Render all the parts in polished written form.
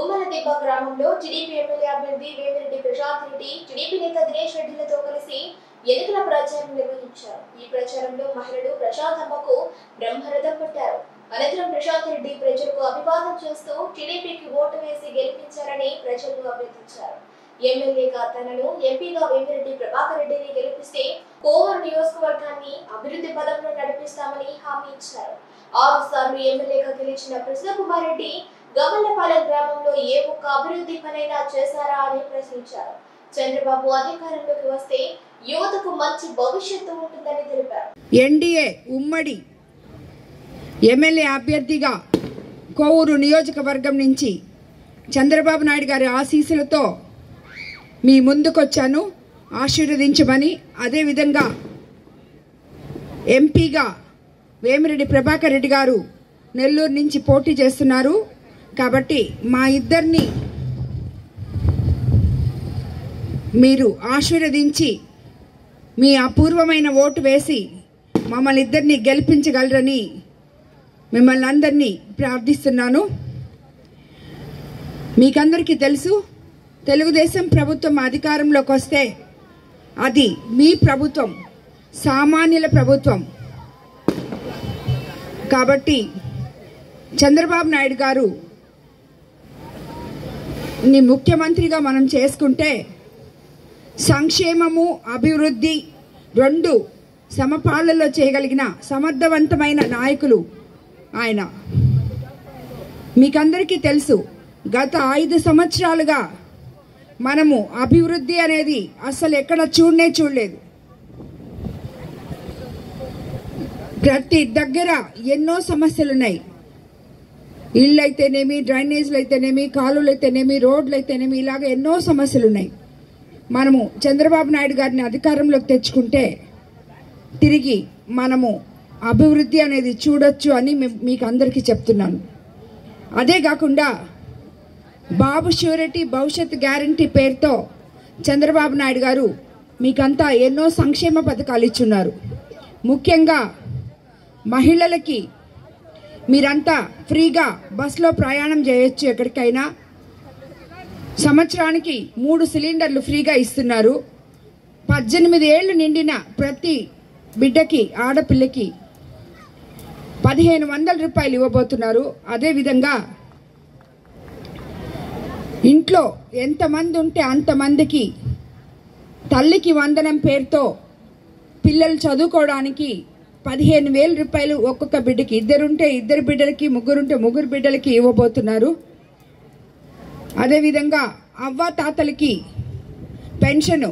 గుమ్మలదిబ్బ గ్రామంలో TDP MLA అభ్యర్థి Vemireddy Prashanth Reddy, TDP నేత దినేష్ రెడ్డిలతో కలిసి ఎన్నికల ప్రచారం నిర్వహించారు. ఈ ప్రచారంలో మహిళలు ప్రశాంత్ అమ్మకు బ్రహ్మరథం పట్టారు. అనంతరం ప్రశాంత్ రెడ్డి ప్రజలకు అభివాదం చేస్తూ టీడీపీకి ఓటు వేసి గెలిపించారని ప్రజలను అభ్యర్థించారు. ఎమ్మెల్యేగా తనను, ఎంపీగా వేమిరెడ్డి ప్రభాకర్ రెడ్డిని గెలిపిస్తే కోవూరు నియోజకవర్గాన్ని అభివృద్ధి పదంలో నడిపిస్తామని హామీ ఇచ్చారు. 6 సార్లు ఎమ్మెల్యేగా గెలిచిన కృష్ణకుమార్ రెడ్డి గమల్లపాలెం గ్రామంలో ఏ ఒక్క అభివృద్ధి పనైనా చేశారా అని ప్రశ్నించారు. చంద్రబాబు అధికారంలోకి వస్తే యువతకు మంచి భవిష్యత్తు ఉంటుందని తెలిపారు. ఎన్డీఏ ఉమ్మడి ఎమ్మెల్యే అభ్యర్థిగా కోవూరు నియోజకవర్గం నుంచి చంద్రబాబు నాయుడు గారి ఆశీస్సులతో మీ ముందుకొచ్చాను, ఆశీర్వదించమని. అదేవిధంగా ఎంపీగా వేమిరెడ్డి ప్రభాకర్ రెడ్డి గారు నెల్లూరు నుంచి పోటీ చేస్తున్నారు కాబట్టి మా ఇద్దరిని మీరు ఆశీర్వదించి మీ అపూర్వమైన ఓటు వేసి మమ్మల్ని ఇద్దరిని గెలిపించగలరని మిమ్మల్ని అందరినీ ప్రార్థిస్తున్నాను. మీకందరికీ తెలుసు, తెలుగుదేశం ప్రభుత్వం అధికారంలోకి వస్తే అది మీ ప్రభుత్వం, సామాన్యుల ప్రభుత్వం. కాబట్టి చంద్రబాబు నాయుడు గారు ని ముఖ్యమంత్రిగా మనం చేసుకుంటే సంక్షేమము, అభివృద్ధి రెండు సమపాళ్లలో చేయగలిగిన సమర్థవంతమైన నాయకులు ఆయన. మీకందరికీ తెలుసు, గత 5 సంవత్సరాలుగా మనము అభివృద్ధి అనేది అసలు ఎక్కడ చూడలేదు. ప్రతి దగ్గర ఎన్నో సమస్యలున్నాయి. ఇళ్ళు అయితేనేమి, డ్రైనేజ్లు అయితేనేమి, కాలువలు అయితేనేమి, రోడ్లు అయితేనేమి, ఇలాగ ఎన్నో సమస్యలున్నాయి. మనము చంద్రబాబు నాయుడు గారిని అధికారంలోకి తెచ్చుకుంటే తిరిగి మనము అభివృద్ధి అనేది చూడొచ్చు అని మీకు అందరికీ చెప్తున్నాను. అదే కాకుండా బాబు ష్యూరిటీ భవిష్యత్ గ్యారంటీ పేరుతో చంద్రబాబు నాయుడు గారు మీకంతా ఎన్నో సంక్షేమ పథకాలు ఇచ్చున్నారు. ముఖ్యంగా మహిళలకి మీరంతా ఫ్రీగా బస్సులో ప్రయాణం చేయొచ్చు ఎక్కడికైనా. సంవత్సరానికి 3 సిలిండర్లు ఫ్రీగా ఇస్తున్నారు. 18 ఏళ్లు నిండిన ప్రతి బిడ్డకి, ఆడపిల్లకి 1500 రూపాయలు ఇవ్వబోతున్నారు. అదేవిధంగా ఇంట్లో ఎంతమంది ఉంటే అంతమందికి తల్లికి వందనం పేరుతో పిల్లలు చదువుకోవడానికి 15,000 రూపాయలు ఒక్కొక్క బిడ్డకి, ఇద్దరుంటే 2 బిడ్డలకి, ముగ్గురుంటే 3 బిడ్డలకి ఇవ్వబోతున్నారు. అదేవిధంగా అవ్వ తాతలకి పెన్షను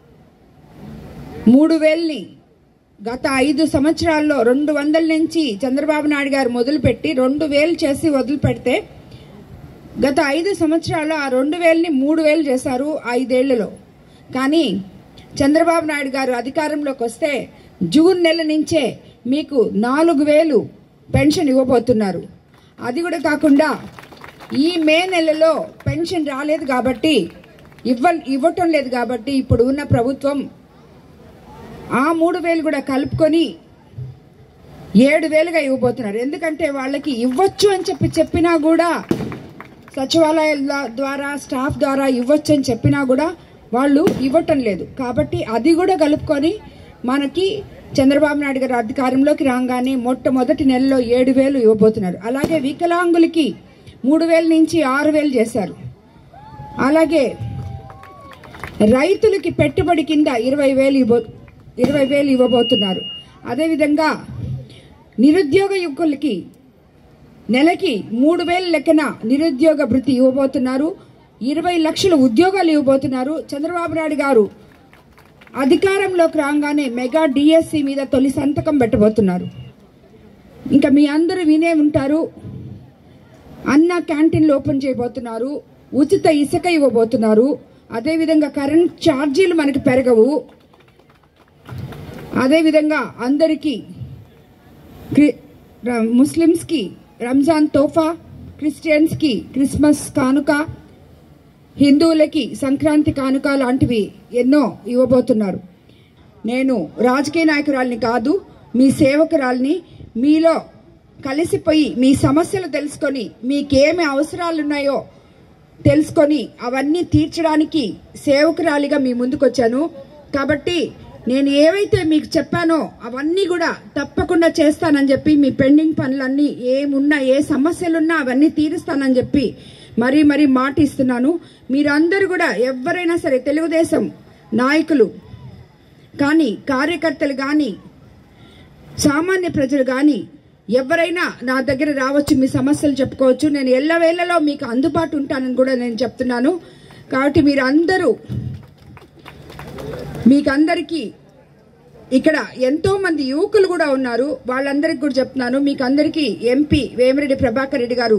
3,000ని గత 5 సంవత్సరాల్లో 200 నుంచి చంద్రబాబు నాయుడు గారు మొదలుపెట్టి 2,000 చేసి వదిలిపెడితే గత 5 సంవత్సరాల్లో ఆ 2,000ని 3,000 చేశారు 5 ఏళ్లలో. కానీ చంద్రబాబు నాయుడు గారు అధికారంలోకి వస్తే జూన్ నెల నుంచే మీకు 4,000 పెన్షన్ ఇవ్వబోతున్నారు. అది కూడా కాకుండా ఈ మే నెలలో పెన్షన్ రాలేదు కాబట్టి, ఇవ్వటం లేదు కాబట్టి ఇప్పుడు ఉన్న ప్రభుత్వం ఆ 3,000 కూడా కలుపుకొని 7,000గా ఇవ్వబోతున్నారు. ఎందుకంటే వాళ్ళకి ఇవ్వచ్చు అని చెప్పినా కూడా, సచివాలయాల ద్వారా స్టాఫ్ ద్వారా ఇవ్వచ్చు అని చెప్పినా కూడా వాళ్ళు ఇవ్వటం లేదు. కాబట్టి అది కూడా కలుపుకొని మనకి చంద్రబాబు నాయుడు గారు అధికారంలోకి రాగానే మొట్టమొదటి నెలలో 7,000 ఇవ్వబోతున్నారు. అలాగే వికలాంగులకి 3,000 నుంచి 6,000 చేశారు. అలాగే రైతులకి పెట్టుబడి కింద 20,000 ఇవ్వబోతున్నారు. అదేవిధంగా నిరుద్యోగ యువకులకి నెలకి 3,000 లెక్కన నిరుద్యోగ భృతి ఇవ్వబోతున్నారు. 20 లక్షల ఉద్యోగాలు ఇవ్వబోతున్నారు. చంద్రబాబు నాయుడు గారు అధికారంలోకి రాగానే మెగా డిఎస్సి మీద తొలి సంతకం పెట్టబోతున్నారు. ఇంకా మీ అందరూ వినే ఉంటారు, అన్న క్యాంటీన్లు ఓపెన్ చేయబోతున్నారు, ఉచిత ఇసుక ఇవ్వబోతున్నారు. అదేవిధంగా కరెంట్ ఛార్జీలు మనకి పెరగవు. అదేవిధంగా అందరికీ ముస్లిమ్స్కి రంజాన్ తోఫా, క్రిస్టియన్స్కి క్రిస్మస్ కానుక, హిందువులకి సంక్రాంతి కానుక లాంటివి ఎన్నో ఇవ్వబోతున్నారు. నేను రాజకీయ నాయకురాలిని కాదు, మీ సేవకురాలిని. మీలో కలిసిపోయి మీ సమస్యలు తెలుసుకొని మీకేమి అవసరాలున్నాయో తెలుసుకొని అవన్నీ తీర్చడానికి సేవకురాలిగా మీ ముందుకు వచ్చాను. కాబట్టి నేను ఏవైతే మీకు చెప్పానో అవన్నీ కూడా తప్పకుండా చేస్తానని చెప్పి, మీ పెండింగ్ పనులన్నీ ఏమున్నా, ఏ సమస్యలున్నా అవన్నీ తీరుస్తానని చెప్పి మరీ మాట ఇస్తున్నాను. మీరందరూ కూడా ఎవరైనా సరే, తెలుగుదేశం నాయకులు కానీ, కార్యకర్తలు కానీ, సామాన్య ప్రజలు కానీ ఎవరైనా నా దగ్గర రావచ్చు, మీ సమస్యలు చెప్పుకోవచ్చు. నేను ఎల్లవేళలో మీకు అందుబాటు ఉంటానని కూడా నేను చెప్తున్నాను. కాబట్టి మీకందరికీ ఇక్కడ ఎంతో మంది యువకులు కూడా ఉన్నారు, వాళ్ళందరికీ కూడా చెప్తున్నాను. మీకు అందరికీ ఎంపీ వేమిరెడ్డి ప్రభాకర్ రెడ్డి గారు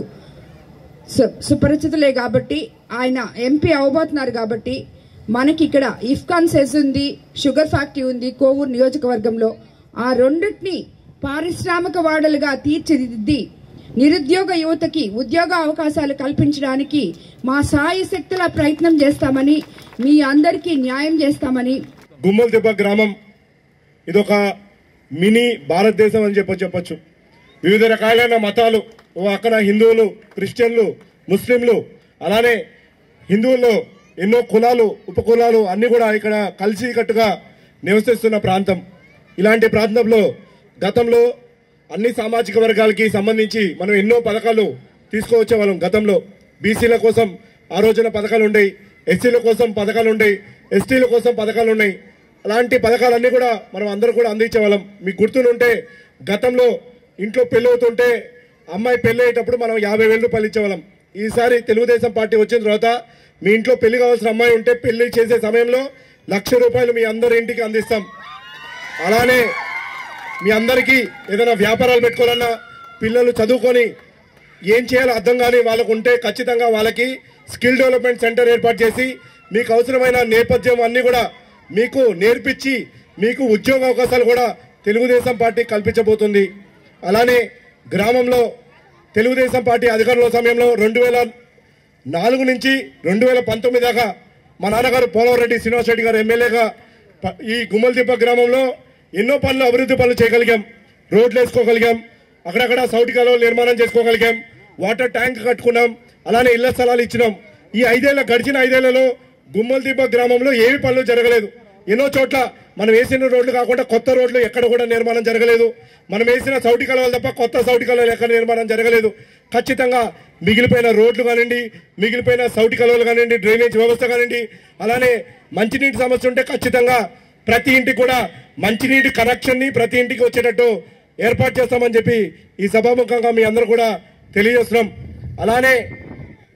సుపరిచితులే కాబట్టి, ఆయన ఎంపీ అవబోతున్నారు కాబట్టి, మనకి ఇక్కడ ఇఫ్కాన్ సెజ్ ఉంది, షుగర్ ఫ్యాక్టరీ ఉంది కోవూరు నియోజకవర్గంలో. ఆ రెండింటిని పారిశ్రామిక వాడలుగా తీర్చిదిద్ది నిరుద్యోగ యువతకి ఉద్యోగ అవకాశాలు కల్పించడానికి మా సాయశక్తుల ప్రయత్నం చేస్తామని, మీ అందరికీ న్యాయం చేస్తామని. గుమ్మల్దిబ్బ గ్రామం ఇదొక మినీ భారతదేశం అని చెప్పొచ్చు. వివిధ రకాలైన మతాలు, అక్కడ హిందువులు, క్రిస్టియన్లు, ముస్లింలు, అలానే హిందువుల్లో ఎన్నో కులాలు, ఉపకులాలు అన్ని కూడా ఇక్కడ కలిసికట్టుగా నివసిస్తున్న ప్రాంతం. ఇలాంటి ప్రాంతంలో గతంలో అన్ని సామాజిక వర్గాలకి సంబంధించి మనం ఎన్నో పథకాలు తీసుకువచ్చే వాళ్ళం. గతంలో బీసీల కోసం ఆ రోజున పథకాలు ఉండేవి, ఎస్సీల కోసం పథకాలు ఉండేవి, ఎస్టీల కోసం పథకాలు ఉన్నాయి. అలాంటి పథకాలన్నీ కూడా మనం అందరూ కూడా అందించేవాళ్ళం. మీకు గుర్తునుంటే గతంలో ఇంట్లో పెళ్లి అవుతుంటే అమ్మాయి పెళ్లి అయ్యేటప్పుడు మనం 50,000 రూపాయలు ఇచ్చేవాళ్ళం. ఈసారి తెలుగుదేశం పార్టీ వచ్చిన తర్వాత మీ ఇంట్లో పెళ్లి కావాల్సిన అమ్మాయి ఉంటే పెళ్లి చేసే సమయంలో 1,00,000 రూపాయలు మీ అందరి ఇంటికి అందిస్తాం. అలానే మీ అందరికీ ఏదైనా వ్యాపారాలు పెట్టుకోవాలన్నా, పిల్లలు చదువుకొని ఏం చేయాలో అర్థం కాని వాళ్ళకు ఉంటే ఖచ్చితంగా వాళ్ళకి స్కిల్ డెవలప్మెంట్ సెంటర్ ఏర్పాటు చేసి మీకు అవసరమైన నేపథ్యం అన్నీ కూడా మీకు నేర్పించి మీకు ఉద్యోగ అవకాశాలు కూడా తెలుగుదేశం పార్టీ కల్పించబోతుంది. అలానే గ్రామంలో తెలుగుదేశం పార్టీ అధికారంలో సమయంలో 2004 నుంచి 2019 దాకా మా నాన్నగారు పోలవరెడ్డి శ్రీనివాస్ రెడ్డి గారు ఎమ్మెల్యేగా ఈ గుమ్మల్దిబ్బ గ్రామంలో ఎన్నో పనులు, అభివృద్ధి పనులు చేయగలిగాం. రోడ్లు వేసుకోగలిగాం, అక్కడక్కడ సౌటి కాలువలు నిర్మాణం చేసుకోగలిగాం, వాటర్ ట్యాంక్ కట్టుకున్నాం, అలానే ఇళ్ల స్థలాలు ఇచ్చినాం. ఈ గడిచిన 5 ఏళ్లలో గుమ్మల్దిబ్బ గ్రామంలో ఏవి పనులు జరగలేదు. ఎన్నో చోట్ల మనం వేసిన రోడ్లు కాకుండా కొత్త రోడ్లు ఎక్కడ కూడా నిర్మాణం జరగలేదు. మనం వేసిన సౌటి కాలువలు తప్ప కొత్త సౌటి కాలువలు ఎక్కడ నిర్మాణం జరగలేదు. ఖచ్చితంగా మిగిలిపోయిన రోడ్లు కానివ్వండి, మిగిలిపోయిన సౌటి కాలువలు కానివ్వండి, డ్రైనేజ్ వ్యవస్థ కానివ్వండి, అలానే మంచినీటి సమస్య ఉంటే ఖచ్చితంగా ప్రతి ఇంటికి కూడా మంచినీటి కనెక్షన్ని ప్రతి ఇంటికి వచ్చేటట్టు ఏర్పాటు చేస్తామని చెప్పి ఈ సభాముఖంగా మీ అందరూ కూడా తెలియజేస్తున్నాం. అలానే